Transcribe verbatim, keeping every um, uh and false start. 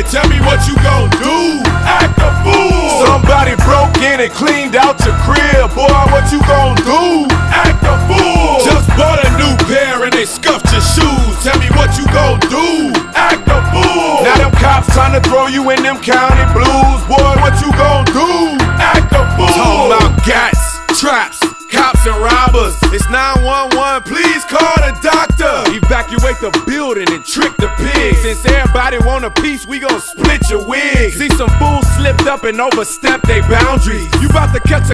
Tell me what you gon' do. Act a fool. Somebody broke in and cleaned out your crib. Boy, what you gon' do? Act a fool. Just bought a new pair and they scuffed your shoes. Tell me what you gon' do. Act a fool. Now them cops trying to throw you in them county blues. Boy, what you gon' do? Act a fool. Talking about gats, traps, cops and robbers. It's nine one one, please call the doctor. Evacuate the building and trick the pigs. Since everybody want a piece, we gon' split your wig. See some fools slipped up and overstepped their boundaries. You about to catch a